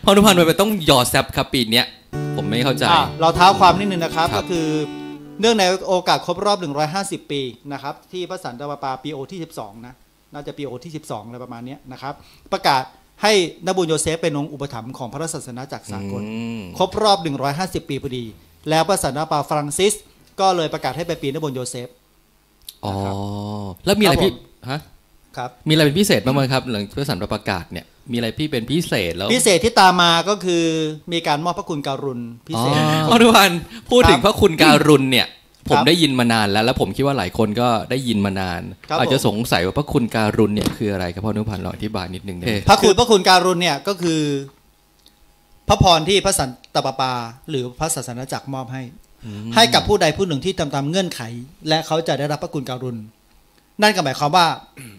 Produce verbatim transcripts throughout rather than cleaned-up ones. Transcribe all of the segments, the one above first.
พอนุพันธ์มันต้องยอแซบครับปีนี้ผมไม่เข้าใจเราเท้าความนิดนึงนะครับก็คือเนื่องในโอกาสครบรอบหนึ่งร้อยห้าสิบปีนะครับที่พระสันตะปาปาปีโอที่สิบสองนะน่าจะปีโอที่สิบสองอะไรประมาณนี้นะครับประกาศให้นบูญโยเซฟเป็นองค์อุปถัมภ์ของพระศาสนาจักรสากลครบรอบหนึ่งร้อยห้าสิบปีพอดีแล้วพระสันตะปาปาฟรังซิสก็เลยประกาศให้เป็นปีนบูญโยเซฟอ๋อแล้วมีอะไรพี่ฮะครับมีอะไรเป็นพิเศษบ้างไหมครับหลังพระสันตะปาปาประกาศเนี่ยมีอะไรพี่เป็นพิเศษแล้วพิเศษที่ตามมาก็คือมีการมอบพระคุณการุณพิเศษพอนุพันธ์พูดถึงพระคุณการุณเนี่ยผมได้ยินมานานแล้วแล้วผมคิดว่าหลายคนก็ได้ยินมานานอาจจะสงสัยว่าพระคุณการุณเนี่ยคืออะไรครับพ่อนุพันธ์ลองอธิบายนิดนึงได้พระคุณพระคุณการุณเนี่ยก็คือพระพรที่พระสันตะปาปาหรือพระศาสนาจักรมอบให้ให้กับผู้ใดผู้หนึ่งที่ทำตามเงื่อนไขและเขาจะได้รับพระคุณการุณนั่นก็หมายความว่า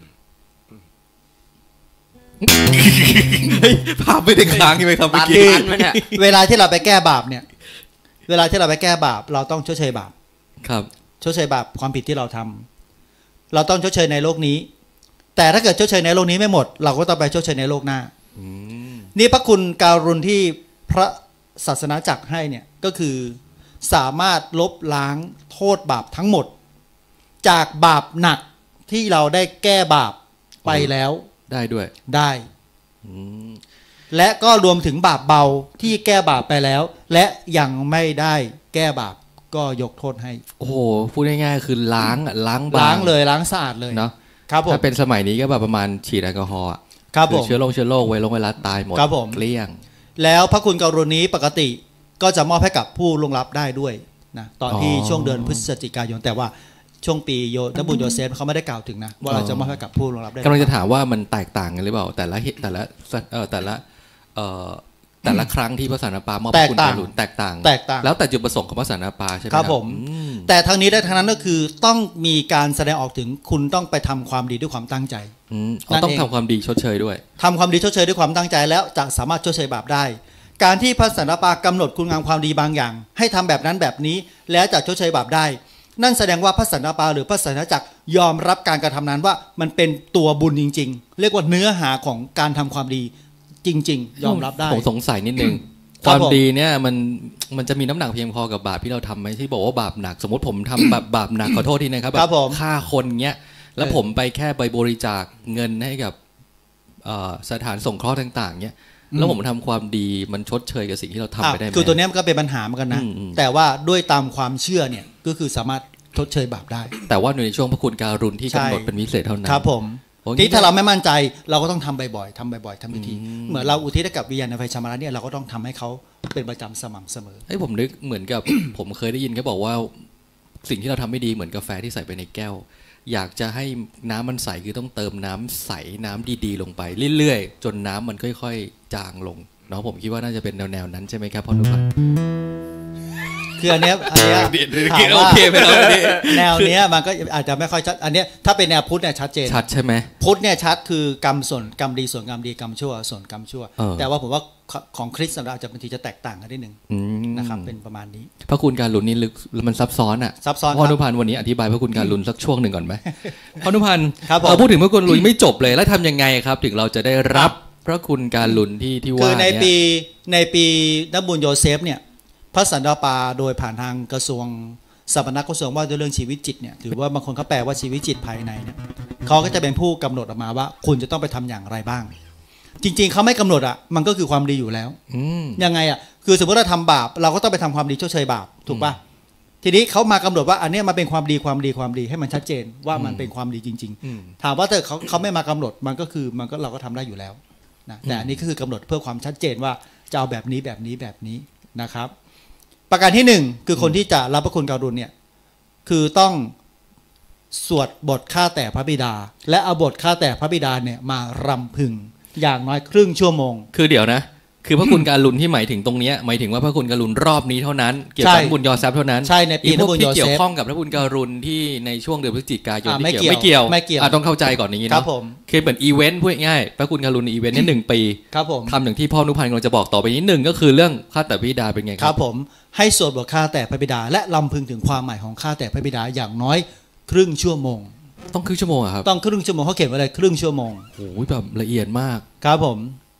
ภาพไม่ได้ค้างใช่ไหมครับเมื่อกี้เวลาที่เราไปแก้บาปเนี่ยเวลาที่เราไปแก้บาปเราต้องชดเชยบาปครับชดเชยบาปความผิดที่เราทำเราต้องชดเชยในโลกนี้แต่ถ้าเกิดชดเชยในโลกนี้ไม่หมดเราก็ต้องไปชดเชยในโลกหน้านี่พระคุณการุณที่พระศาสนาจักรให้เนี่ยก็คือสามารถลบล้างโทษบาปทั้งหมดจากบาปหนักที่เราได้แก้บาปไปแล้วได้ด้วยได้และก็รวมถึงบาปเบาที่แก้บาปไปแล้วและยังไม่ได้แก้บาปก็ยกโทษให้โอ้โหพูดง่ายๆคือล้างล้างล้างเลยล้างสะอาดเลยเนาะครับผมถ้าเป็นสมัยนี้ก็แบบประมาณฉีดแอลกอฮอล์ครับผมเชื้อโรคเชื้อโรคไวรัสไวรัสตายหมดเกลี้ยงแล้วพระคุณการุณนี้ปกติก็จะมอบให้กับผู้ล่วงลับได้ด้วยนะตอนที่ช่วงเดือนพฤศจิกายนแต่ว่าช่วงปีโยนบุญโยเซฟเขาไม่ได้กล่าวถึงนะว่าเราจะมอบให้กับผู้ล่วงลับได้กำลังจะถามว่ามันแตกต่างกันหรือเปล่าแต่ละแต่ละเอ่อแต่ละเอ่อแต่ละครั้งที่พระสันตะปามอบพระคุณการุณแตกต่างแตกต่างแล้วแต่จุดประสงค์ของพระสันตะปาใช่ไหมครับผมแต่ทั้งนี้และทั้งนั้นก็คือต้องมีการแสดงออกถึงคุณต้องไปทำความดีด้วยความตั้งใจต้องทำความดีชดเชยด้วยทำความดีชดเชยด้วยความตั้งใจแล้วจะสามารถชดเชยบาปได้การที่พระสันตะปากำหนดคุณงามความดีบางอย่างให้ทำแบบนั้นแบบนี้แล้วจะชดเชยบาปได้นั่นแสดงว่าพระสันตะปาหรือพระสันตะจักรยอมรับการกระทำนั้นว่ามันเป็นตัวบุญจริงๆเรียกว่าเนื้อหาของการทำความดีจริงๆยอมรับได้ผมสงสัยนิดนึงความดีเนี่ยมันมันจะมีน้ำหนักเพียงพอกับบาปที่เราทำไหมที่บอกว่าบาปหนักสมมติผมทำแบบบาปหนักขอโทษทีนะครับแบบฆ่าคนเงี้ยแล้วผมไปแค่ไปบริจาคเงินให้กับสถานสงเคราะห์ต่างๆเนี้ยแล้วผมทำความดีมันชดเชยกับสิ่งที่เราทำไปได้ไหมคือตัวนี้มันก็เป็นปัญหาเหมือนกันนะแต่ว่าด้วยตามความเชื่อเนี่ยก็คือสามารถชดเชยบาปได้แต่ว่าในช่วงพระคุณการุณที่กำหนดเป็นพิเศษเท่านั้นครับผมที่ถ้าเราไม่มั่นใจเราก็ต้องทำบ่อยๆทำบ่อยๆทำพิธีเหมือนเราอุทิศให้กับวิญญาณไฟชำระเนี่ยเราก็ต้องทำให้เขาเป็นประจำสม่ำเสมอให้ผมนึกเหมือนกับ ผมเคยได้ยินเขาบอกว่าสิ่งที่เราทำไม่ดีเหมือนกาแฟที่ใส่ไปในแก้วอยากจะให้น้ำมันใสคือต้องเติมน้ำใสน้ำดีๆลงไปเรื่อยๆจนน้ำมันค่อยๆจางลงเนาะผมคิดว่าน่าจะเป็นแนวๆนั้นใช่ไหมครับพ่อนุพันธ์คืออันเนี้ยอันเนี้ยถามว่าแนวเนี้ยมันก็อาจจะไม่ค่อยชัดอันเนี้ยถ้าเป็นแนวพุทธเนี่ยชัดเจนชัดใช่ไหมพุทธเนี่ยชัดคือกรรมส่วนกรรมดีส่วนกรรมดีกรรมชั่วส่วนกรรมชั่วแต่ว่าผมว่าของคริสต์เราอาจจะบางทีจะแตกต่างกันนิดนึงนะครับเป็นประมาณนี้พระคุณการุณนี่ลึกมันซับซ้อนอ่ะซับซ้อนพ่อนุพันธ์วันนี้อธิบายพระคุณการุณสักช่วงหนึ่งก่อนไหมพ่อนุพันธ์เราพูดถึงพระคุณการุณไม่จบเลยแล้วทำยังไงครับถึงเราจะได้รับพระคุณการุณที่ที่ว่าคือในปีในปีนบุญโยเซฟเนี่ยพระสันตะปาโดยผ่านทางกระทรวงสถาปนกระทรวงว่าด้วยเรื่องชีวิตจิตเนี่ยถือว่าบางคนเขาแปลว่าชีวิตจิตภายในเนี่ยเขาก็จะเป็นผู้กำหนดออกมาว่าคุณจะต้องไปทำอย่างไรบ้างจริงๆเขาไม่กำหนดอ่ะมันก็คือความดีอยู่แล้วยังไงอ่ะคือสมมติเราทำบาปเราก็ต้องไปทำความดีชดเชยบาปถูกป่ะทีนี้เขามากำหนดว่าอันนี้มันเป็นความดีความดีความดีให้มันชัดเจนว่ามันเป็นความดีจริงๆถามว่าถ้าเขาเขาไม่มากำหนดมันก็คือมันก็เราก็ทำได้อยู่แล้วนะแต่อันนี้ก็คือกำหนดเพื่อความชัดเจนว่าจะเอาแบบนี้แบบนี้แบบนี้นะครับประการที่หนึ่งคือคนที่จะรับพระคุณการุณเนี่ยคือต้องสวดบทข้าแต่พระบิดาและเอาบทข้าแต่พระบิดาเนี่ยมารำพึงอย่างน้อยครึ่งชั่วโมงคือเดี๋ยวนะคือพระคุณการุณที่หมายถึงตรงนี้หมายถึงว่าพระคุณการุณรอบนี้เท่านั้นเกี่ยวกับบุญยอแซฟเท่านั้นใช่ในปีพวกที่เกี่ยวข้องกับพระคุณการุณที่ในช่วงเดือนพฤศจิกายนที่เกี่ยวไม่เกี่ยวไม่เกี่ยวต้องเข้าใจก่อนอย่างนี้นะคือเหมือนอีเวนต์พูดง่ายพระคุณการุณในอีเวนต์นี้หนึ่งปีทำอย่างที่พ่อนุพันธ์กำลังจะบอกต่อไปนี้หนึ่งก็คือเรื่องข้าแต่พระบิดาเป็นไงครับผมให้สวดบทข้าแต่พระบิดาและรำพึงถึงความหมายของข้าแต่พระบิดาอย่างน้อยครึ่งชั่วโมงต้องครึ่งชั่วโมงครับต้องครึ่งชั่วโมงเขาเขียนไว้เลยครึ่งชั่วโมงโอ้ยแบบละเอียดมากครับผม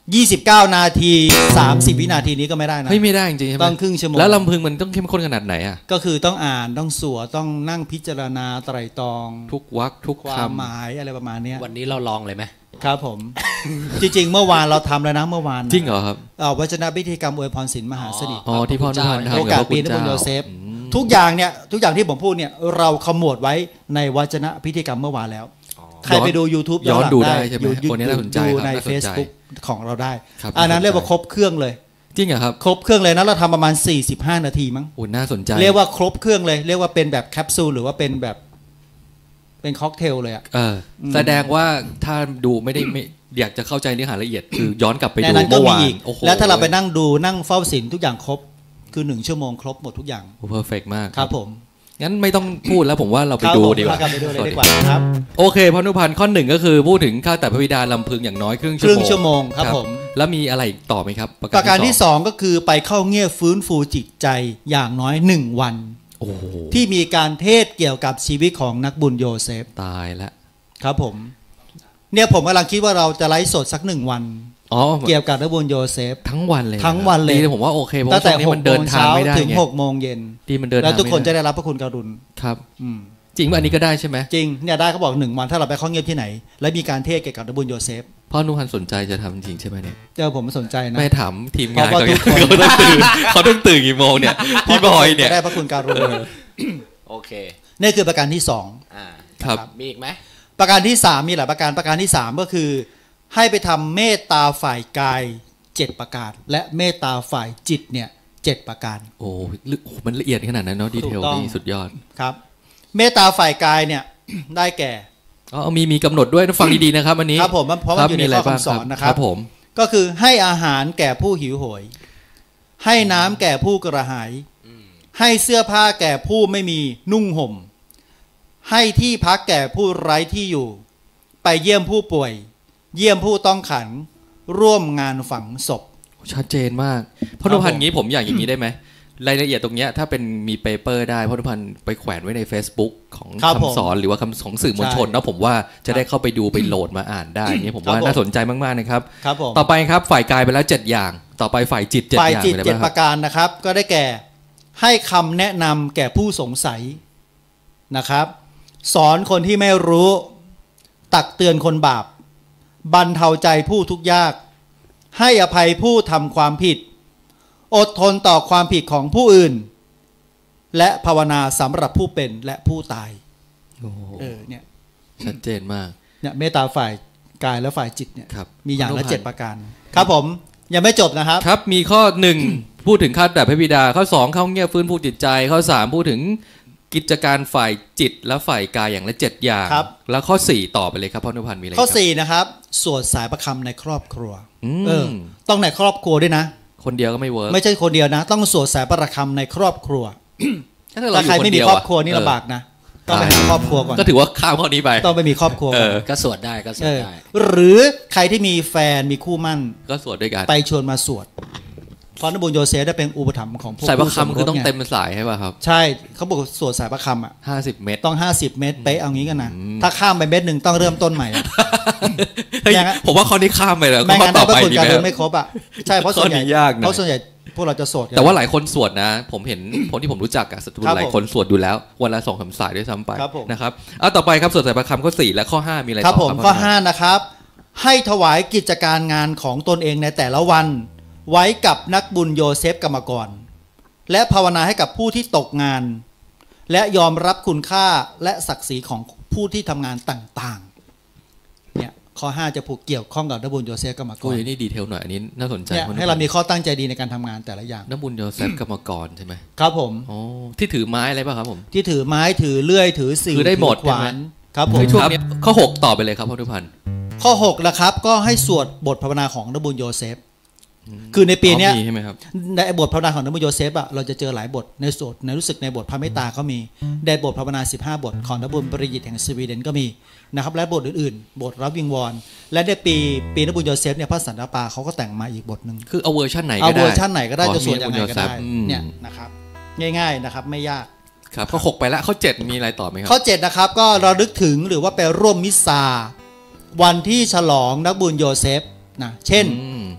ยี่สิบเก้านาทีสามสิบวินาทีนี้ก็ไม่ได้นะไม่ได้จริงๆใช่ไหมต้องครึ่งชั่วโมงแล้วลำพึงมันต้องเข้มข้นขนาดไหนอ่ะก็คือต้องอ่านต้องสัวต้องนั่งพิจารณาไตร่ตรองทุกวรรคทุกความหมายอะไรประมาณนี้วันนี้เราลองเลยไหมครับผม จริงๆเมื่อวานเราทำแล้วนะเมื่อวานจริงเหรอครับเอาวจนะพิธีกรรมอวยพรศีลมหาสนิทอ๋อที่พ่อนุพันธ์ทำโอกาสปีนบุญโยเซฟทุกอย่างเนี่ยทุกอย่างที่ผมพูดเนี่ยเราขมวดไว้ในวจนะพิธีกรรมเมื่อวานแล้วใครไปดู YouTube ย้อนดูได้ใช่ไหมคนนี้น่าสนใจดูใน Facebook ของเราได้อันนั้นเรียกว่าครบเครื่องเลยจริงเหรอครับครบเครื่องเลยนะเราทำประมาณสี่สิบห้านาทีมั้งโอ้น่าสนใจเรียกว่าครบเครื่องเลยเรียกว่าเป็นแบบแคปซูลหรือว่าเป็นแบบเป็นค็อกเทลเลยอ่ะเออแสดงว่าถ้าดูไม่ได้ไม่อยากจะเข้าใจเนื้อหาละเอียดคือย้อนกลับไปดูเมื่อวานแล้วถ้าเราไปนั่งดูนั่งเฝ้าศีลทุกอย่างครบคือหนึ่งชั่วโมงครบหมดทุกอย่างโอ้เพอร์เฟกต์มากครับผมงั้นไม่ต้องพูดแล้วผมว่าเราไปดูดีกว่าไปดูเลยดีกว่าครับโอเคพนุพันธ์ข้อหนึ่งก็คือพูดถึงข้าแต่พระบิดาลำพึงอย่างน้อยครึ่งชั่วโมงครึ่งชั่วโมงครับผมแล้วมีอะไรต่อไหมครับประการที่สองก็คือไปเข้าเงี่ยฟื้นฟูจิตใจอย่างน้อยหนึ่งวันที่มีการเทศเกี่ยวกับชีวิตของนักบุญโยเซฟตายแล้วครับผมเนี่ยผมกำลังคิดว่าเราจะไลฟ์สดสักหนึ่งวันเกี่ยวกับนักบุญโยเซฟทั้งวันเลยทั้งวันเลยผมว่าโอเคเพราะตอนนี้มันเดินทางไม่ได้ถึงหกโมงเย็นดีมันเดินแล้วทุกคนจะได้รับพระคุณกรุณครับจริงว่าอันนี้ก็ได้ใช่ไหมจริงเนี่ยได้เขาบอกหนึ่งวันถ้าเราไปเข้าเงียบที่ไหนแล้วมีการเทศเกี่ยวกับนักบุญโยเซฟพ่อนุพันธ์สนใจจะทำจริงใช่ไหมเนี่ยเดี๋ยวผมสนใจนะไม่ถามทีมงานเขาต้องตื่นเขาต้องตื่นกี่โมงเนี่ยพี่บอยเนี่ยได้พระคุณกรุณโอเคนี่คือประการที่สองครับมีอีกไหมประการที่สามมีหลายประการประการที่สามก็คือให้ไปทำเมตตาฝ่ายกายเจ็ดประการและเมตตาฝ่ายจิตเนี่ยเจ็ดประการโอ้มันละเอียดขนาดนั้นเนาะดีเทลนี่สุดยอดครับเมตตาฝ่ายกายเนี่ยได้แก่อ๋อมีมีกำหนดด้วยฟังดีๆนะครับอันนี้ครับผมเพราะมันอยู่ในข้อคำสอนนะครับผมก็คือให้อาหารแก่ผู้หิวโหยให้น้ำแก่ผู้กระหายให้เสื้อผ้าแก่ผู้ไม่มีนุ่งห่มให้ที่พักแก่ผู้ไร้ที่อยู่ไปเยี่ยมผู้ป่วยเยี่ยมผู้ต้องขังร่วมงานฝังศพชัดเจนมากพ่อนุพันธ์งี้ผมอยากอย่างนี้ได้ไหมรายละเอียดตรงเนี้ยถ้าเป็นมีเปเปอร์ได้พ่อนุพันธ์ไปแขวนไว้ใน Facebook ของคำสอนหรือว่าคำของสื่อมวลชนนะผมว่าจะได้เข้าไปดูไปโหลดมาอ่านได้นี่ผมว่าน่าสนใจมากๆนะครับต่อไปครับฝ่ายกายไปแล้วเจ็ดอย่างต่อไปฝ่ายจิตเจ็ดอย่างฝ่ายจิตเจ็ดประการนะครับก็ได้แก่ให้คำแนะนำแก่ผู้สงสัยนะครับสอนคนที่ไม่รู้ตักเตือนคนบาปบรรเทาใจผู้ทุกข์ยากให้อภัยผู้ทำความผิดอดทนต่อความผิดของผู้อื่นและภาวนาสำหรับผู้เป็นและผู้ตายเออเนี่ยชัดเจนมากเนี่ยเมตตาฝ่ายกายและฝ่ายจิตเนี่ยมีอย่างละเจ็ดประการครับผมยังไม่จบนะครับครับมีข้อหนึ่งพูดถึงข้าแต่พระบิดาข้อสองเข้าเงี่ยฟื้นฟูจิตใจข้อสามพูดถึงกิจการฝ่ายจิตและฝ่ายกายอย่างละเจ็ดอย่างแล้วข้อสี่ต่อไปเลยครับพ่อนุพันธ์มีอะไรข้อสี่นะครับสวดสายประคำในครอบครัวเออต้องในครอบครัวด้วยนะคนเดียวก็ไม่เวิร์กไม่ใช่คนเดียวนะต้องสวดสายประคำในครอบครัวถ้าใครไม่มีครอบครัวนี่ลำบากนะต้องไปหาครอบครัวก่อนก็ถือว่าข้ามข้อนี้ไปต้องไปมีครอบครัวก็สวดได้ก็สวดได้หรือใครที่มีแฟนมีคู่มั่นก็สวดด้วยกันไปชวนมาสวดเพราะนักบุญโยเซฟได้เป็นอุปถัมภ์ของพวกสายประคำคือต้องเต็มสายใช่ป่ะครับใช่เขาบอกสวดสายประคำอ่ะห้าสิบเมตรต้องห้าสิบเมตรเป๊ะเอางี้กันนะถ้าข้ามไปเมตรหนึ่งต้องเริ่มต้นใหม่ผมว่าข้อนี้ข้ามไปแล้วไม่งั้นต่อไปดีไหมไม่ครบอ่ะใช่เพราะส่วนใหญ่เพราะส่วนใหญ่พวกเราจะสวดแต่ว่าหลายคนสวดนะผมเห็นคนที่ผมรู้จักกับสัตว์หลายคนสวดอยู่แล้ววันละสองสามสายด้วยซ้ำไปนะครับอ่ะต่อไปครับสวดสายประคำข้อสี่และข้อห้ามีอะไรต่อครับผมข้อห้านะครับให้ถวายกิจการงานของตนเองในแต่ละวันไว้กับนักบุญโยเซฟกรรมกรและภาวนาให้กับผู้ที่ตกงานและยอมรับคุณค่าและศักดิ์ศรีของผู้ที่ทำงานต่างๆเนี่ยข้อห้าจะผูกเกี่ยวข้องกับนักบุญโยเซฟกรรมกรโอ้ยนี่ดีเทลหน่อยอันนี้น่าสนใจให้เรามีข้อตั้งใจดีในการทำงานแต่ละอย่างนักบุญโยเซฟกรรมกรใช่ไหมครับผมอ๋อที่ถือไม้อะไรป่ะครับผมที่ถือไม้ถือเลื่อยถือสื่อได้หมดขวานครับผมข้อหกต่อไปเลยครับพ่อนุพันธ์ข้อหกนะครับก็ให้สวดบทภาวนาของนักบุญโยเซฟคือในปีนี้ในบทภาวนาของนักบุญโยเซฟอะเราจะเจอหลายบทในสวดในรู้สึกในบทพระเมตตาเขามีในบทภาวนาสิบห้าบทของนักบุญปริยิตแห่งสวีเดนก็มีนะครับและบทอื่นๆบทรับวิงวอนและในปีปีนักบุญโยเซฟเนี่ยพระสันตะปาเขาก็แต่งมาอีกบทหนึ่งคือเอาเวอร์ชันไหนก็ได้เอาเวอร์ชันไหนก็ได้จะสวดยังไงก็ได้เนี่ยนะครับง่ายๆนะครับไม่ยากครับข้อหกไปแล้วข้อเจ็ดมีอะไรต่อไหมครับข้อเจ็ดนะครับก็ระลึกถึงหรือว่าไปร่วมมิสซาวันที่ฉลองนักบุญโยเซฟนะเช่น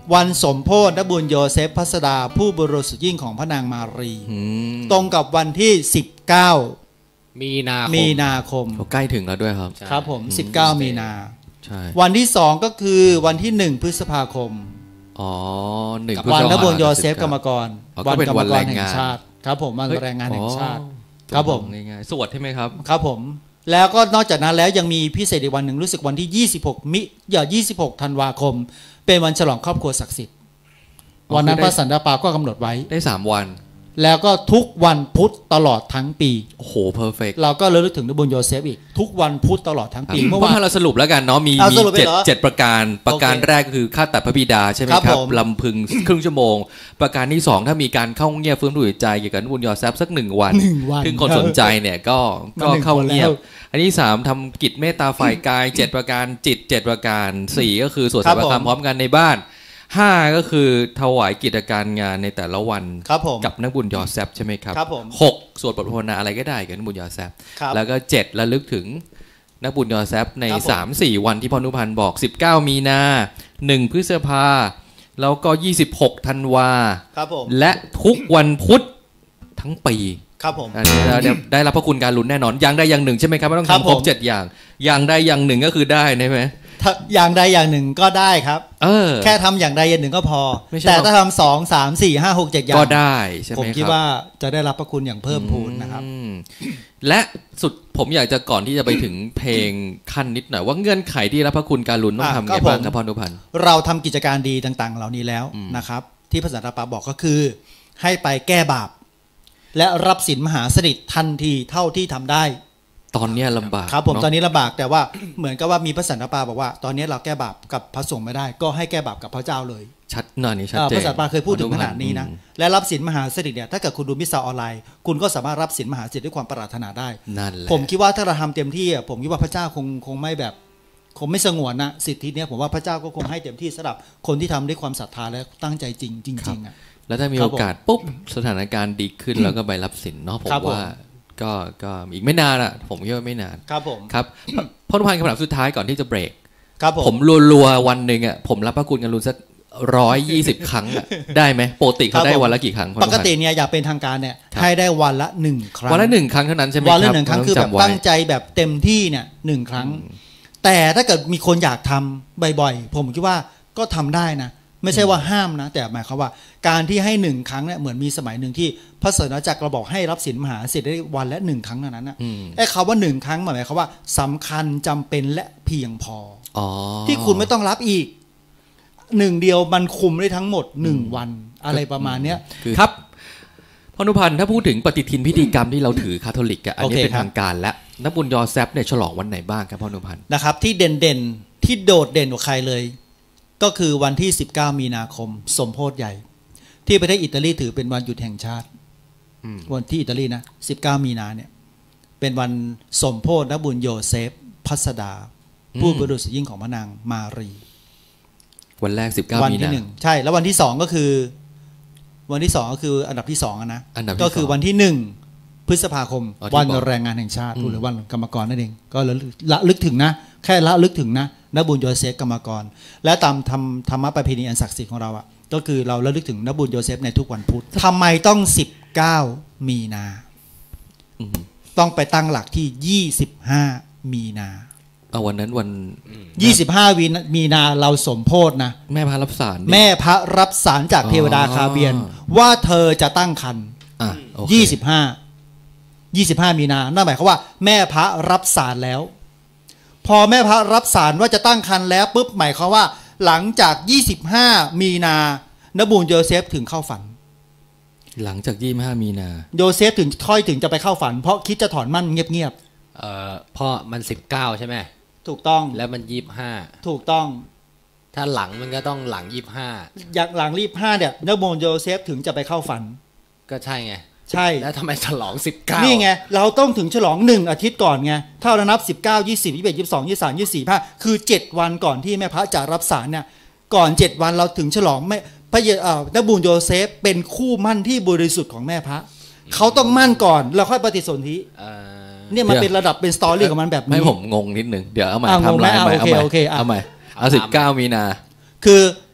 วันสมโภชนบุญโยเซฟพัสดาผู้บริสุทธิ์ยิ่งของพระนางมารีตรงกับวันที่สิบเก้ามีนาคมมีนาคมใกล้ถึงแล้วด้วยครับครับผมสิบเก้ามีนาใช่วันที่สองก็คือวันที่หนึ่งพฤษภาคมอ๋อหนึ่งวันนบุญโยเซฟกรรมกรวันกรรมกรแห่งชาติครับผมวันแรงงานแห่งชาติครับผมง่ายๆสวดใช่ไหมครับครับผมแล้วก็นอกจากนั้นแล้วยังมีพิเศษอีกวันหนึ่งรู้สึกวันที่ยี่สิบหกมิอย่ายี่สิบหกธันวาคมเป็นวันฉลองครอบครัวศักดิ์สิทธิ์วันนั้นพระสันตะปาก็กำหนดไว้ได้สามวันแล้วก็ทุกวันพุธตลอดทั้งปีโอ้โหเพอร์เฟกต์เราก็ระลึกถึงนบุญโยเซฟอีกทุกวันพุธตลอดทั้งปีเมื่อวานเราสรุปแล้วกันเนาะมีมีเจ็ดเจ็ดประการประการแรกก็คือฆ่าตัดพระบิดาใช่ไหมครับลำพึงครึ่งชั่วโมงประการที่สองถ้ามีการเข้าเงียบฟื้นฟูใจเกี่ยวกับนบุญโยเซฟสักหนึ่งวันซึ่งคนสนใจเนี่ยก็ก็เข้าเงียบอันที่สามทำกิจเมตตาฝ่ายกายเจ็ดประการจิตเจ็ดประการสี่ก็คือสวดสวดธรรมพร้อมกันในบ้านห้าก็คือถวายกิจการงานในแต่ละวันกับนักบุญยอเซฟใช่ไหมครับหกสวดบทภาวนาอะไรก็ได้กับนักบุญยอเซฟแล้วก็เจ็ดระลึกถึงนักบุญยอเซฟใน สามสี่ วันที่พ่อนุพันธ์บอกสิบเก้ามีนาหนึ่งพฤษภาแล้วก็ยี่สิบหกธันวาและทุกวันพุธทั้งปีครับผมอันนี้เราได้รับพระคุณการลุ้นแน่นอนอย่างใดอย่างหนึ่งใช่ไหมครับไม่ต้องทำครบเจ็ดอย่างอย่างใดอย่างหนึ่งก็คือได้ใช่ไหมอย่างใดอย่างหนึ่งก็ได้ครับแค่ทำอย่างใดอย่างหนึ่งก็พอแต่ถ้าทำสองสามสี่ห้าหกเจ็ดอย่างก็ได้ใช่ไหมครับผมคิดว่าจะได้รับพระคุณอย่างเพิ่มพูนนะครับและสุดผมอยากจะก่อนที่จะไปถึงเพลงขั้นนิดหน่อยว่าเงื่อนไขที่รับพระคุณการลุ้นต้องทำไงบ้างครับพ่อนุพันธ์เราทำกิจการดีต่างๆเหล่านี้แล้วนะครับที่พระสันตะปาบอกก็คือให้ไปแก้บาปและรับสินมหาสนิททันทีเท่าที่ทำได้ตอนนี้ลำบากครับผมตอนนี้ลำบากแต่ว่าเหมือนกับว่ามีพระสันตะปาบอกว่าตอนนี้เราแก้บาปกับพระสงฆ์ไม่ได้ก็ให้แก้บาปกับพระเจ้าเลยชัดหน่อยนี่ชัดเจนพระสันตะปาเคยพูดถึงขนาดนี้นะและรับสินมหาสนิทเนี่ยถ้าเกิดคุณดูมิสซาออนไลน์คุณก็สามารถรับสินมหาสนิทด้วยความปรารถนาได้นั่นแหละผมคิดว่าถ้าเราทำเต็มที่ผมคิดว่าพระเจ้าคงคงไม่แบบคงไม่สงวนนะสิทธิเนี้ยผมว่าพระเจ้าก็คงให้เต็มที่สำหรับคนที่ทำด้วยความศรัทธาและตั้งใจจริงจริงๆอ่ะแล้วถ้ามีโอกาสปุ๊บสถานการณ์ดีขึ้นแล้วก็ไปรับสินเนาะผมว่าก็ก็อีกไม่นานอ่ะผมคิดว่าไม่นานครับผมครับพ่อนุพันธ์คำถามสุดท้ายก่อนที่จะเบรกครับผมผมรัวๆวันหนึ่งอ่ะผมรับพระคุณกันรุนสักร้อยยี่สิบครั้งอ่ะได้ไหมปกติเขาได้วันละกี่ครั้งปกติเนี่ยอยากเป็นทางการเนี่ยให้ได้วันละหนึ่งครั้งวันละหนึ่งครั้งเท่านั้นใช่ไหมครับวันละหนึ่งครั้งคือแบบตั้งใจแบบเต็มที่เนี่ยหนึ่งครั้งแต่ถ้าเกิดมีคนอยากทำบ่อยๆผมคิดว่าก็ทำได้นะไม่ใช่ว่าห้ามนะแต่หมายความว่าการที่ให้หนึ่งครั้งเนี่ยเหมือนมีสมัยหนึ่งที่พระศาสนาจักรเราบอกให้รับศีลมหาศีลได้วันละหนึ่งครั้งเท่านั้นนะไอ้คำว่าหนึ่งครั้งหมายความว่าสำคัญจำเป็นและเพียงพอที่คุณไม่ต้องรับอีกหนึ่งเดียวมันคุมได้ทั้งหมดหนึ่งวันอะไรประมาณเนี้ยครับพ่อนุพันธ์ถ้าพูดถึงปฏิทินพิธีกรรมที่เราถือคาทอลิกอ่ะอันนี้เป็นทางการและนักบุญยอเซฟเนี่ยฉลองวันไหนบ้างครับพ่อนุพันธ์นะครับที่เด่นๆที่โดดเด่นกว่าใครเลยก็คือวันที่สิบเก้ามีนาคมสมโภชใหญ่ที่ประเทศอิตาลีถือเป็นวันหยุดแห่งชาติวันที่อิตาลีนะสิบเก้ามีนาเนี่ยเป็นวันสมโภชนบุญโยเซฟพัสดาผู้บริสุทธิ์ยิ่งของพระนางมารีวันแรกสิบเก้ามีนาใช่แล้ววันที่สองก็คือวันที่สองก็คืออันดับที่สองนะก็คือวันที่หนึ่งพฤษภาคมวันแรงงานแห่งชาติหรือวันกรรมกรนั่นเองก็ละลึกถึงนะแค่ละลึกถึงนะนบุญโยเซฟกรรมกรและตามธรรมธรรมประเพณีอันศักดิ์สิทธิ์ของเราอ่ะก็คือเราระลึกถึงนบุญโยเซฟในทุกวันพุธทำไมต้องสิบเก้ามีนาต้องไปตั้งหลักที่ยี่สิบห้ามีนาเอาวันนั้นวันยี่สิบห้ามีนาเราสมโภชนะแม่พระรับสารแม่พระรับสารจากเทวดาคาเบียนว่าเธอจะตั้งครรภ์ยี่สิบห้ายี่สิบห้ามีนานั่นหมายความว่าแม่พระรับสารแล้วพอแม่พระรับสารว่าจะตั้งครรภ์แล้วปุ๊บหมายความว่าหลังจากยี่สิบห้ามีนานบุญโยเซฟถึงเข้าฝันหลังจากยี่สิบห้ามีนาโยเซฟถึงค่อยถึงจะไปเข้าฝันเพราะคิดจะถอนมั่นเงียบๆเอ่อเพราะมันสิบเก้าใช่ไหมถูกต้องแล้วมันยี่สิบห้าถูกต้องถ้าหลังมันก็ต้องหลังยี่สิบห้าอยากหลังยี่สิบห้าเนี่ยนบุญโยเซฟถึงจะไปเข้าฝันก็ใช่ไงใช่แล้วทำไมฉลองสิบเก้านี่ไงเราต้องถึงฉลองหนึ่งอาทิตย์ก่อนไงถ้าเรานับสิบเก้า ยี่สิบ ยี่สิบเอ็ด ยี่สิบสอง ยี่สิบสาม ยี่สิบสี่ ห้าคือเจ็ดวันก่อนที่แม่พระจะรับสารเนี่ยก่อนเจ็ดวันเราถึงฉลองแม่พระเยซูนบุญโยเซฟเป็นคู่มั่นที่บริสุทธิ์ของแม่พระเขาต้องมั่นก่อนแล้วค่อยปฏิสนธิเนี่ยมันเป็นระดับเป็นสตอรี่ของมันแบบนี้ให้ผมงงนิดนึงเดี๋ยวเอาใหม่ทำลายใหม่เอาใหม่เอาใหม่เอาสิบเก้ามีนาคือ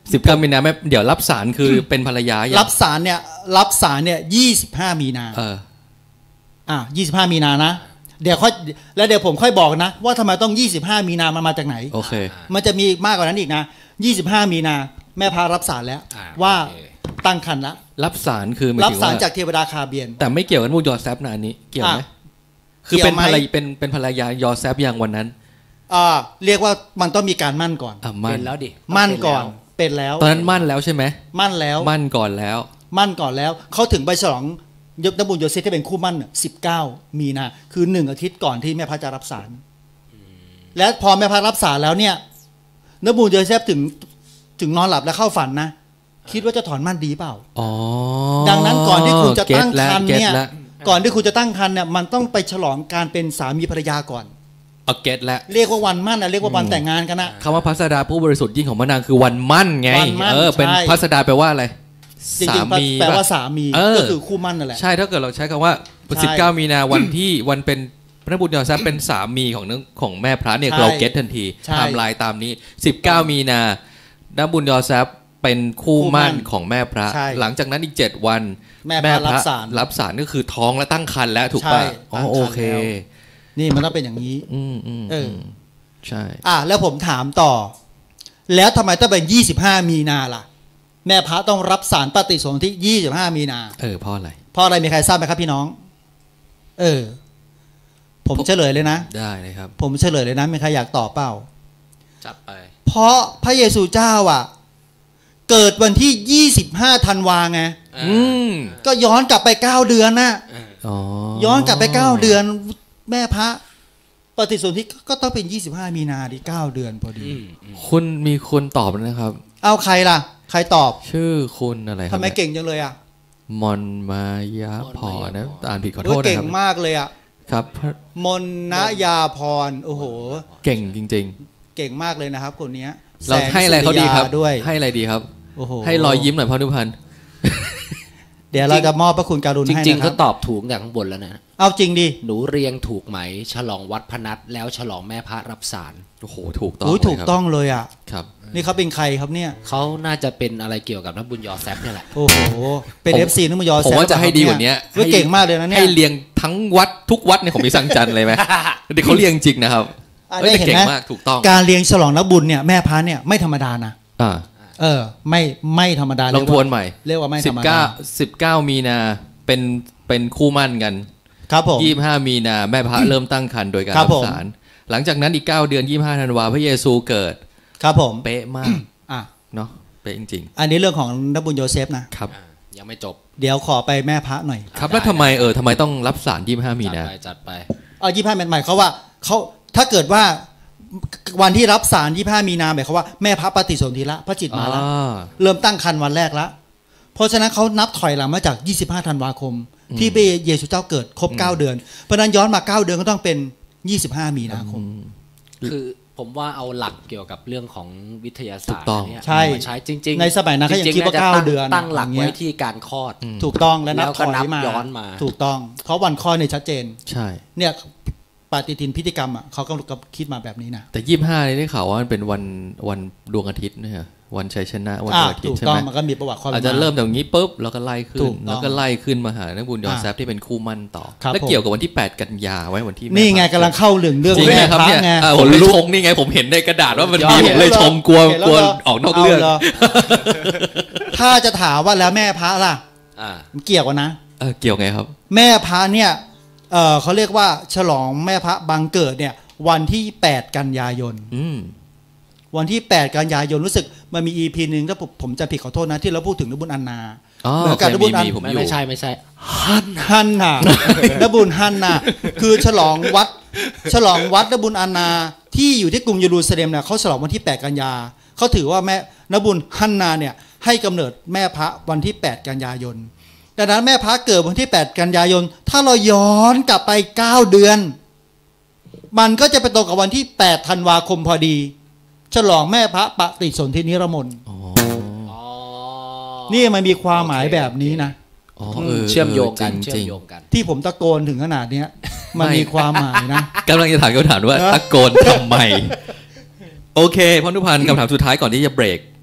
สิบเก้ามีนาแม่เดี๋ยวรับสารคือเป็นภรรยาอย่างรับสารเนี่ยรับสารเนี่ยยี่สิบห้ามีนาเอออ่ะยี่สิบห้ามีนานะเดี๋ยวค่อยแล้วเดี๋ยวผมค่อยบอกนะว่าทำไมต้องยี่สิบห้ามีนามันมาจากไหนโอเคมันจะมีมากกว่านั้นอีกนะยี่สิบห้ามีนาแม่พารับสารแล้วว่าตั้งครรภ์แล้วรับสารคือรับสารจากเทวดาคาเบียนแต่ไม่เกี่ยวกับมูยอแซฟนะอันนี้เกี่ยวไหมคือเป็นภรรยาเป็นเป็นภรรยายอแซฟอย่างวันนั้นอ่าเรียกว่ามันต้องมีการมั่นก่อนเป็นแล้วดิมั่นก่อนเป็นแล้วตอนนั้นมั่นแล้วใช่ไหมมั่นแล้วมั่นก่อนแล้วมั่นก่อนแล้วเขาถึงไปฉลองยกนบุญโยเซฟที่เป็นคู่มั่นสิบเก้ามีนาคือหนึ่งอาทิตย์ก่อนที่แม่พระจะรับสารและพอแม่พระรับสารแล้วเนี่ยนบุญโยเซฟถึงถึงนอนหลับแล้วเข้าฝันนะคิดว่าจะถอนมั่นดีเปล่าอ๋อดังนั้นก่อนที่คุณจะตั้งครรภ์เนี่ยก่อนที่คุณจะตั้งครรภ์เนี่ยมันต้องไปฉลองการเป็นสามีภรรยาก่อนเอาเก็ตแล้วเรียกว่าวันมั่นนะเรียกว่าวันแต่งงานกันนะคำว่าพัสดาผู้บริสุทธิ์ยิ่งของพระนางคือวันมั่นไงเออเป็นพัสดาแปลว่าอะไรสามีแปลว่าสามีก็คือคู่มั่นนั่นแหละใช่ถ้าเกิดเราใช้คำว่าสิบเก้ามีนาวันที่วันเป็นพระบุตรยอแซฟเป็นสามีของนึงของแม่พระเนี่ยเราเก็ตทันทีไทม์ไลน์ตามนี้สิบเก้ามีนาดับบุญยอแซฟเป็นคู่มั่นของแม่พระหลังจากนั้นอีกเจ็ดวันแม่พระรับสารก็คือท้องและตั้งครรภ์แล้วถูกป่ะอ๋อโอเคนี่มันต้องเป็นอย่างนี้อืมอืมเออใช่อ่ะแล้วผมถามต่อแล้วทำไมต้องเป็นยี่สิบห้ามีนาล่ะแม่พระต้องรับสารปฏิสนธิยี่สิบห้ามีนาเออเพราะอะไรเพราะอะไรมีใครทราบไหมครับพี่น้องเออผมเฉลยเลยนะได้เลยครับผมเฉลยเลยนะมีใครอยากตอบเปล่าจับไปเพราะพระเยซูเจ้าอ่ะเกิดวันที่ยี่สิบห้าธันวาไงอืมก็ย้อนกลับไปเก้าเดือนนะอ๋อย้อนกลับไปเก้าเดือนแม่พระปฏิสนธิก็ต้องเป็นยี่สิบห้ามีนาดิเก้าเดือนพอดีคุณมีคนตอบนะครับเอาใครล่ะใครตอบชื่อคุณอะไรครับทำไมเก่งจังเลยอ่ะมอนมายาพรนะอ่านผิดขอโทษนะครับเก่งมากเลยอ่ะครับมนนยาพรโอ้โหเก่งจริงๆเก่งมากเลยนะครับคนนี้เราให้อะไรเขาดีครับให้อะไรดีครับให้รอยยิ้มหน่อยพ่อนุพันธ์เดี๋ยวเราจะมอบพระคุณการุณให้นะครับจริงๆเขาตอบถูกจากข้างบนแล้วนะเอาจริงดิหนูเรียงถูกไหมฉลองวัดพนัสแล้วฉลองแม่พระรับสารโอ้โหถูกต้องถูกต้องเลยอ่ะครับนี่เขาเป็นใครครับเนี่ยเขาน่าจะเป็นอะไรเกี่ยวกับนักบุญยอแซฟเนี่ยแหละโอ้โหเป็น เอฟ ซี นักบุญยอแซฟผมว่าจะให้ดีกว่านี้เก่งมากเลยนะเนี่ยให้เรียงทั้งวัดทุกวัดในของมีสังจันเลยไหมเดี๋ยวเขาเรียงจริงนะครับเก่งมากถูกต้องการเรียงฉลองนักบุญเนี่ยแม่พระเนี่ยไม่ธรรมดานะอ่าเออไม่ไม่ธรรมดาลองทวนใหม่เรียกว่าไม่ธรรมดาสิบเก้า สิบเก้ามีนาเป็นเป็นคู่มั่นกันครับผมยี่สิบห้ามีนาแม่พระเริ่มตั้งครรภ์โดยการรับสารหลังจากนั้นอีกเก้าเดือนยี่สิบห้าธันวาพระเยซูเกิดครับผมเป๊ะมากอ่ะเนาะเป๊ะจริงๆอันนี้เรื่องของนักบุญโยเซฟนะครับยังไม่จบเดี๋ยวขอไปแม่พระหน่อยครับแล้วทำไมเออทำไมต้องรับสารยี่สิบห้ามีนาจัดไปอ๋อยี่สิบห้าหมายเขาว่าเขาถ้าเกิดว่าวันที่รับสารยี่สิบห้ามีนาหมายเขาว่าแม่พระปฏิสนธิละพระจิตมาแล้วเริ่มตั้งครรภ์วันแรกละเพราะฉะนั้นเขานับถอยหลังมาจากยี่สิบห้าธันวาคมที่พระเยซูเจ้าเกิดครบเก้าเดือนเพราะนั้นย้อนมาเก้าเดือนก็ต้องเป็นยี่สิบห้ามีนาคมคือผมว่าเอาหลักเกี่ยวกับเรื่องของวิทยาศาสตร์เนี่ยใช่ใช้จริงๆในสมัยนั้นเขายังคิดว่าเก้าเดือนตั้งหลักไว้ที่การคลอดถูกต้องและนับถอยมาย้อนมาถูกต้องเพราะวันคลอดเนี่ยชัดเจนใช่เนี่ยปฏิทินพิธีกรรมอ่ะเขาก็คิดมาแบบนี้นะแต่ยี่สิบห้านี่ได้ข่าวว่ามันเป็นวันวันดวงอาทิตย์นะฮะวันชัยชนะวันดวงอาทิตย์ใช่ไหมมันก็มีประวัติความอาจจะเริ่มจากนี้ปุ๊บแล้วก็ไล่ขึ้นแล้วก็ไล่ขึ้นมาหานักบุญยอแซฟที่เป็นคู่มั่นต่อแล้วเกี่ยวกับวันที่แปดกันยาไว้วันที่นี่ไงกำลังเข้าเรื่องเรื่องแม่ครับเนี่ยผมเลยชงนี่ไงผมเห็นในกระดาษว่ามันมีผมเลยชงกลัวกลัวออกนอกเรื่องถ้าจะถามว่าแล้วแม่พระล่ะเกี่ยวกันนะเกี่ยวไงครับแม่พระเนี่ยเออเขาเรียกว่าฉลองแม่พระบังเกิดเนี่ยวันที่แปดกันยายนวันที่แปดกันยายนรู้สึกมันมี อี พี นึงถ้าผมจะผิดขอโทษนะที่เราพูดถึงนบุญอันนาเหมือนกับนบุญอันไม่ใช่ไม่ใช่ฮันฮันน่ะนบุญฮันน่ะคือฉลองวัดฉลองวัดนบุญอันนาที่อยู่ที่กรุงเยรูซาเล็มเนี่ยเขาฉลองวันที่แปดกันยาเขาถือว่าแม่นบุญฮันนาเนี่ยให้กำเนิดแม่พระวันที่แปดกันยายนดังนั้นแม่พระเกิดวันที่แปดกันยายนถ้าเราย้อนกลับไปเก้าเดือนมันก็จะไปตรงกับวันที่แปดธันวาคมพอดีฉลองแม่พระปฏิสนธินิรมนต์นี่มันมีความหมายแบบนี้นะเชื่อมโยงกันเชื่อมโยงกันที่ผมตะโกนถึงขนาดนี้มันมีความหมายนะกำลังจะถามคำถามว่าตะโกนทำไมโอเคพ่อนุพันธ์คำถามสุดท้ายก่อนที่จะเบรก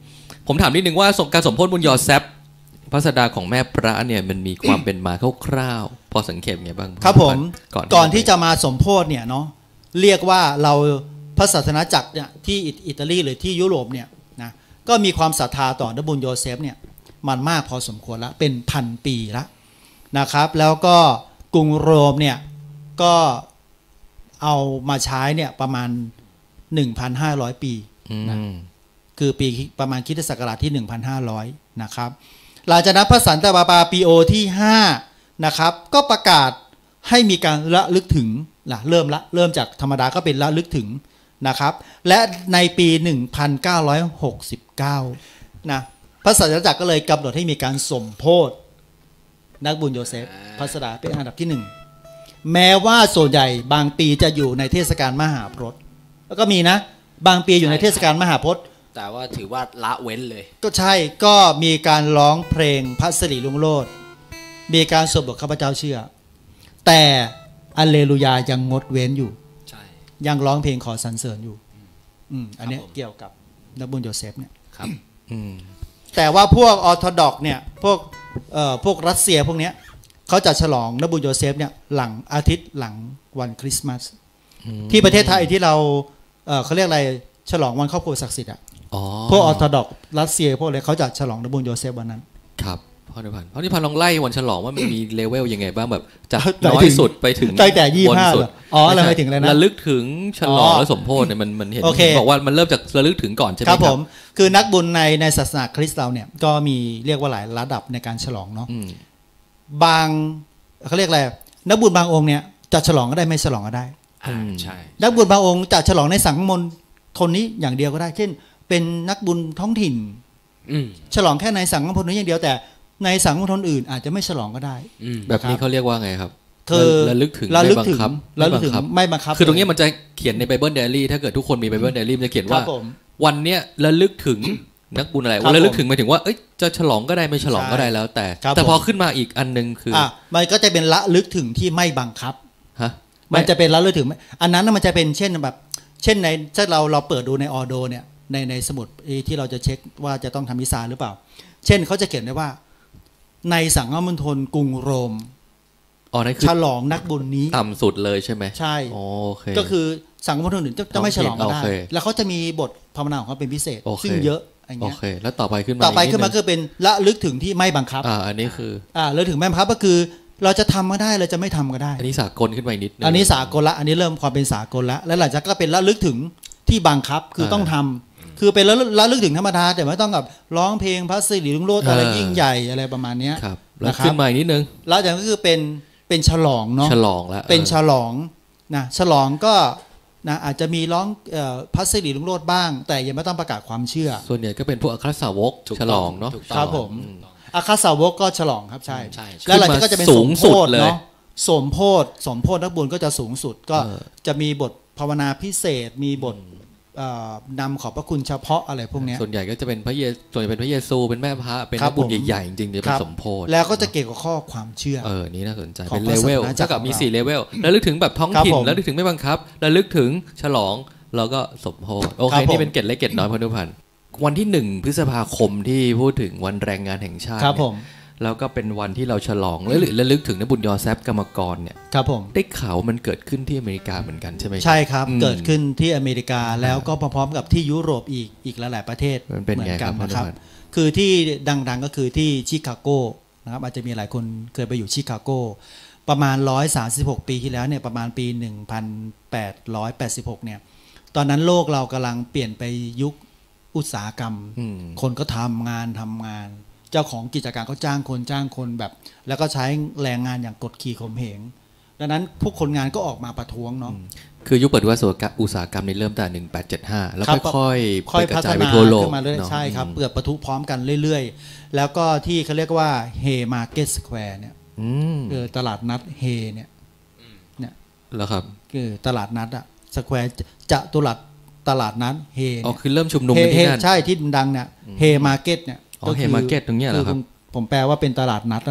ผมถามนิดนึงว่าการสมโพธิบุญยอแซปพระสดาของแม่พระเนี่ยมันมีความเป็นมาคร่าวๆพอสังเกตไงบ้างครับผมก่อนก่อนที่จะมาสมโพธิเนี่ยเนาะเรียกว่าเราพระศาสนาจักรเนี่ยที่อิตาลีหรือที่ยุโรปเนี่ยนะก็มีความศรัทธาต่อพระบุญโยเซฟเนี่ยมันมากพอสมควรแล้วเป็นพันปีแล้วนะครับแล้วก็กรุงโรมเนี่ยก็เอามาใช้เนี่ยประมาณ หนึ่งพันห้าร้อย ปีนะคือปีประมาณคริสตศักราชที่ หนึ่งพันห้าร้อย นะครับหลังจากนั้นพระสันตะปาปาปีโอที่ห้านะครับก็ประกาศให้มีการระลึกถึงนะเริ่มละเริ่มจากธรรมดาก็เป็นระลึกถึงนะครับและในปี หนึ่งพันเก้าร้อยหกสิบเก้า นะพระศาสนาจักรก็เลยกำหนดให้มีการสมโพธินักบุญโยเซฟพระสดาเป็นอันดับที่หนึ่งแม้ว่าส่วนใหญ่บางปีจะอยู่ในเทศกาลมหาพรตแล้วก็มีนะบางปีอยู่ในเทศกาลมหาพรตแต่ว่าถือว่าละเว้นเลยก็ใช่ก็มีการร้องเพลงพระสิริรุ่งโรจน์มีการสวดบทข้าพเจ้าเชื่อแต่อัลเลลูยายังงดเว้นอยู่ยังร้องเพลงขอสรรเสริญอยู่อืมอันนี้เกี่ยวกับนักบุญโยเซฟเนี่ยครับอืมแต่ว่าพวกออร์โธดอกซ์เนี่ยพวกเอ่อพวกรัสเซียพวกเนี้ยเขาจะฉลองนักบุญโยเซฟเนี่ยหลังอาทิตย์หลังวันคริสต์มาสที่ประเทศไทยที่เราเอ่อเขาเรียกอะไรฉลองวันครอบครัวศักดิ์สิทธิ์อ่ะพวกออร์โธดอกซ์รัสเซียพวกอะไรเขาจะฉลองนักบุญโยเซฟวันนั้นครับพ่อนิพันธ์พ่อนิพันธ์ลองไล่วันฉลองว่ามันมีเลเวลยังไงบ้างแบบจากน้อยสุดไปถึงตั้งแต่ยี่สิบห้าอ๋ออะไรไปถึงอะไรนะระลึกถึงฉลองและสมโพธิเนี่ยมันมันเห็นบอกว่ามันเริ่มจากระลึกถึงก่อนใช่ไหมครับผมคือนักบุญในในศาสนาคริสต์เราเนี่ยก็มีเรียกว่าหลายระดับในการฉลองเนาะบางเขาเรียกอะไรนักบุญบางองค์เนี่ยจะฉลองก็ได้ไม่ฉลองก็ได้ใช่นักบุญบางองค์จะฉลองในสังฆมณฑลนี้อย่างเดียวก็ได้เช่นเป็นนักบุญท้องถิ่นฉลองแค่ในสังฆมณฑลนี้อย่างเดียวแต่ในสังฆมณฑลอื่นอาจจะไม่ฉลองก็ได้แบบนี้เขาเรียกว่าไงครับคือระลึกถึงไม่บังคับระลึกถึงไม่บังคับคือตรงนี้มันจะเขียนในไบเบิลไดอารี่ถ้าเกิดทุกคนมีไบเบิลไดอารี่มันจะเขียนว่าวันเนี้ยระลึกถึงนักบุญอะไรระลึกถึงหมายถึงว่าเอ้ยจะฉลองก็ได้ไม่ฉลองก็ได้แล้วแต่แต่พอขึ้นมาอีกอันนึงคืออ่ะมันก็จะเป็นระลึกถึงที่ไม่บังคับฮะมันจะเป็นระลึกถึงอันนั้นมันจะเป็นเช่นแบบเช่นในถ้าเราเราเปิดดูในออโดเนี่ยในในสมุดที่เราจะเช็คว่าจะต้องทำมิซาหรือเปล่าเช่นเขาจะเขียนไว้ว่าในสังฆมณฑลกรุงโรมอ๋อนั่นคือฉลองนักบุญนี้ต่ำสุดเลยใช่ไหมใช่โอเคก็คือสังฆมณฑลอื่นจะไม่ฉลองได้แล้วเขาจะมีบทภาวนาของเขาเป็นพิเศษซึ่งเยอะอย่างเงี้ยโอเคแล้วต่อไปขึ้นมาต่อไปขึ้นมาคือเป็นละลึกถึงที่ไม่บังคับอ่าอันนี้คืออ่าระลึกถึงไม่บังคับก็คือเราจะทำก็ได้เราจะไม่ทำก็ได้อันนี้สากลขึ้นไปนิดอันนี้สากลละอันนี้เริ่มความเป็นสากลละแล้วหลังจากก็เป็นละลึกถึงที่บังคับคือต้องทำคือเป็นละลึกถึงธรรมดาแต่ไม่ต้องกับร้องเพลงพระสิริรุ่งโรจน์อะไรยิ่งใหญ่อะไรประมาณนี้ครับแล้วขึ้นมาอีกนิดนึงแล้วอย่างก็คือเป็นเป็นฉลองเนาะฉลองแล้วเป็นฉลองนะฉลองก็นะอาจจะมีร้องพระสิริรุ่งโรจน์บ้างแต่ยังไม่ต้องประกาศความเชื่อส่วนใหญ่ก็เป็นพวกอัครสาวกฉลองเนาะครับผมอัครสาวกก็ฉลองครับใช่แล้วหลังจากก็จะเป็นสมโพธิเนาะสมโพธิสมโพธินักบุญก็จะสูงสุดก็จะมีบทภาวนาพิเศษมีบทนำขอบพระคุณเฉพาะอะไรพวกนี้ส่วนใหญ่ก็จะเป็นพระเยซูส่วนใหญ่เป็นพระเยซูเป็นแม่พระเป็นนักบุญใหญ่ๆจริงๆจะเป็นสมโพธิแล้วก็จะเกี่ยวกับข้อความเชื่อเออนี่น่าสนใจเป็นเลเวลเท่ากับมีสี่เลเวลแล้วลึกถึงแบบท้องถิ่นแล้วลึกถึงไม่บังคับแล้วลึกถึงฉลองแล้วก็สมโพธิโอเคนี่เป็นเกร็ดเล็กเกร็ดน้อยพนุพันธ์วันที่หนึ่งพฤษภาคมที่พูดถึงวันแรงงานแห่งชาติครับผมแล้วก็เป็นวันที่เราฉลองและระลึกถึงนักบุญยอแซฟกรรมกรเนี่ยครับผมได้ข่าวมันเกิดขึ้นที่อเมริกาเหมือนกันใช่ไหมใช่ครับเกิดขึ้นที่อเมริกาแล้วก็พร้อมๆกับที่ยุโรปอีกอีกหลายๆประเทศเหมือนกันนะครับคือที่ดังๆก็คือที่ชิคาโกนะครับอาจจะมีหลายคนเคยไปอยู่ชิคาโกประมาณหนึ่งร้อยสามสิบหกปีที่แล้วเนี่ยประมาณปีหนึ่งพันแปดร้อยแปดสิบหกเนี่ยตอนนั้นโลกเรากำลังเปลี่ยนไปยุคอุตสาหกรรมคนก็ทำงานทำงานเจ้าของกิจการก็จ้างคนจ้างคนแบบแล้วก็ใช้แรงงานอย่างกดขี่ข่มเหงดังนั้นผู้คนงานก็ออกมาประท้วงเนาะคือยุคปฏิวัติอุตสาหกรรมในเริ่มแต่หนึ่งพันแปดร้อยเจ็ดสิบห้าแล้วค่อยๆค่อยพัฒนาขึ้นมาเรื่อยๆใช่ครับเปิดประทุพร้อมกันเรื่อยๆแล้วก็ที่เขาเรียกว่าเฮมาร์เก็ตสแควร์เนี่ยเออตลาดนัดเฮเนี่ยเนี่ยแล้วครับคือตลาดนัดอะสแควร์จะตลาดตลาดนัดเฮอ๋อคือเริ่มชุมนุมกันที่นั่นใช่ที่ดังเนี่ยเฮมาร์เก็ตเนี่ยก็เฮมาร์เก็ตตรงเนี้ยเหรอครับผมแปลว่าเป็นตลาดนัดนะ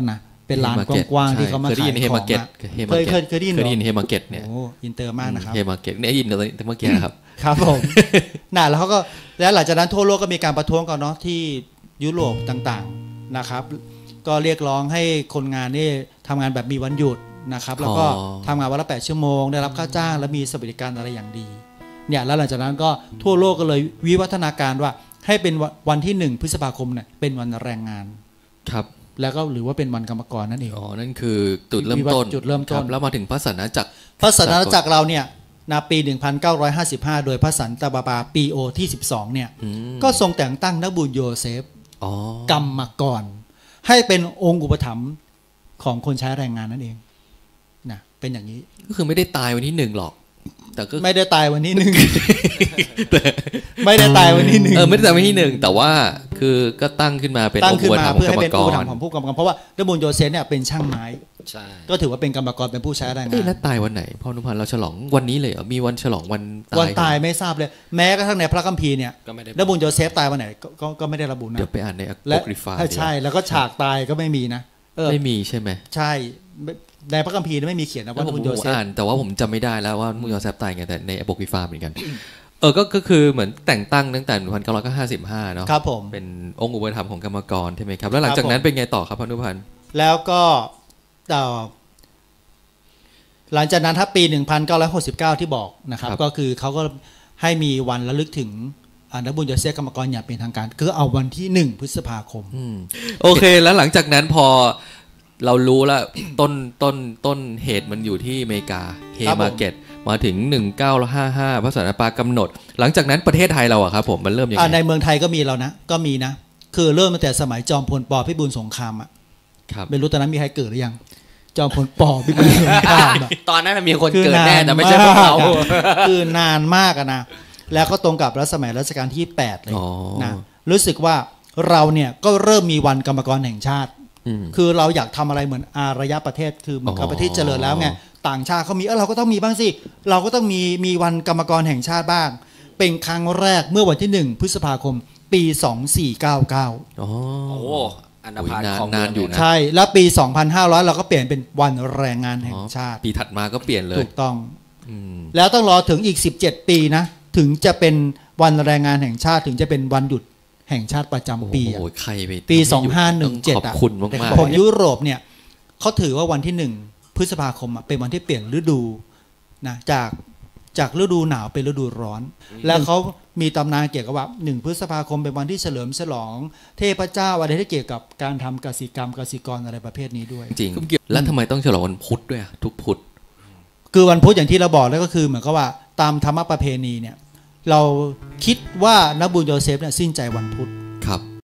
เป็นลานกว้างๆที่เขามาขายของเคยเคยเคยได้ยินเคยได้ยินเฮมาร์เก็ตเนี่ยโอ้อินเตอร์มากนะครับเฮมาร์เก็ตเนี่ยยินเลยเมื่อกี้ครับครับผมน่ะแล้วเขาก็แล้วหลังจากนั้นทั่วโลกก็มีการประท้วงกันเนาะที่ยุโรปต่างๆนะครับก็เรียกร้องให้คนงานนี่ทำงานแบบมีวันหยุดนะครับแล้วก็ทำงานวันละแปดชั่วโมงได้รับค่าจ้างและมีสวัสดิการอะไรอย่างดีเนี่ยแล้วหลังจากนั้นก็ทั่วโลกก็เลยวิวัฒนาการว่าให้เป็นวันที่หนึ่งพฤษภาคมเนี่ยเป็นวันแรงงานครับแล้วก็หรือว่าเป็นวันกรรมกรนั่นเองอ๋อนั่นคือจุดเริ่มต้นจุดเริ่มต้นแล้วมาถึงพระสันจักรพระสันจักรเราเนี่ยนาปีหนึ่งพันเก้าร้อยห้าสิบห้าโดยพระสันตะบาบาปีโอที่สิบสองเนี่ยก็ทรงแต่งตั้งนบูญโยเซฟกรรมกรให้เป็นองค์อุปถัมภ์ของคนใช้แรงงานนั่นเองนะเป็นอย่างนี้ก็คือไม่ได้ตายวันที่หนึ่งหรอกแต่ก็ไม่ได้ตายวันที่หนึ่งไม่ได้ตายวันที่หนึ่งเออไม่ได้ตายวันที่หนึ่งแต่ว่าคือก็ตั้งขึ้นมาเป็นองค์อุปถัมภ์ของกรรมกรของผู้กรรมกรเพราะว่านบูญโยเซฟเนี่ยเป็นช่างไม้ใช่ก็ถือว่าเป็นกรรมกรเป็นผู้ใช้แรงงานแล้วตายวันไหนพ่อนุพันธ์เราฉลองวันนี้เลยเหรอมีวันฉลองวันตายวันตายไม่ทราบเลยแม้กระทั่งในพระคัมภีร์เนี่ยนบูญโยเซฟตายวันไหนก็ก็ไม่ได้ระบุนะเดี๋ยวไปอ่านในอะโปกริฟาใช่แล้วก็ฉากตายก็ไม่มีนะไม่มีใช่ไหมใช่ในพระคัมภีร์ไม่มีเขียนนะว่านบูญโยเซฟอ่านแต่ว่าผมจำไม่ได้แล้วว่านบูญโยเซฟตายไงแต่ในอะโปกริฟาเหมือนกันเออก็ก็คือเหมือนแต่งตั้งตั้งแต่หนึ่งพันเก้าร้อยห้าสิบห้าเนาะครับผมเป็นองค์อุปถัมภ์ของกรรมกรใช่ไหมครับแล้วหลังจากนั้นเป็นไงต่อครับพ่อนุพันธ์แล้วก็ต่อหลังจากนั้นถ้าปีหนึ่งพันเก้าร้อยหกสิบเก้าที่บอกนะครับก็คือเขาก็ให้มีวันระลึกถึงนบูญโยเซฟกรรมกรอย่างเป็นทางการคือเอาวันที่หนึ่งพฤษภาคมโอเคแล้วหลังจากนั้นพอเรารู้แล้วต้นต้นต้นเหตุมันอยู่ที่อเมริกาเฮมาร์เก็ตมาถึงหนึ่งพันเก้าร้อยห้าสิบห้าพระสันตะปากำหนดหลังจากนั้นประเทศไทยเราอะครับผมมันเริ่มยังไงในเมืองไทยก็มีแล้วนะก็มีนะคือเริ่มตั้งแต่สมัยจอมพลป.พิบูลสงครามอะไม่รู้ตอนนั้นมีใครเกิดหรือยังจอมพลป.พิบูลสงครามตอนนั้นมีคนเกิดแน่แต่ไม่ใช่พวกเราคือนานมากอะนะแล้วก็ตรงกับรัชสมัยรัชกาลที่แปดเลยนะรู้สึกว่าเราเนี่ยก็เริ่มมีวันกรรมกรแห่งชาติคือเราอยากทำอะไรเหมือนอารยประเทศคือเหมือนกับประเทศเจริญแล้วไงต่างชาติเขามีเออเราก็ต้องมีบ้างสิเราก็ต้องมีมีวันกรรมกรแห่งชาติบ้างเป็นครั้งแรกเมื่อวันที่หนึ่งพฤษภาคมปีสองพันสี่ร้อยเก้าสิบเก้าอ๋ออันนานของนานอยู่นะใช่แล้วปีสองพันห้าร้อยเราก็เปลี่ยนเป็นวันแรงงานแห่งชาติปีถัดมาก็เปลี่ยนเลยถูกต้องแล้วต้องรอถึงอีกสิบเจ็ดปีนะถึงจะเป็นวันแรงงานแห่งชาติถึงจะเป็นวันหยุดแห่งชาติประจำปีโอ้ใครไปปีสองพันห้าร้อยสิบเจ็ดขอบคุณมากๆของยุโรปเนี่ยเขาถือว่าวันที่หนึ่งพฤษภาคมเป็นวันที่เปลี่ยนฤดูนะจากจากฤดูหนาวเป็นฤดูร้อนแล้วเขามีตำนานเกี่ยวกับว่าหนึ่งพฤษภาคมเป็นวันที่เฉลิมฉลองเทพเจ้าอะไรที่เกี่ยวกับการทำกสิกรรมกสิกรอะไรประเภทนี้ด้วยจริงแล้วทำไมต้องฉลองวันพุธด้วยทุกพุธคือวันพุธอย่างที่เราบอกแล้วก็คือเหมือนกับว่าตามธรรมประเพณีเนี่ยเราคิดว่านบูญโยเซฟเนี่ยสิ้นใจวันพุธครับ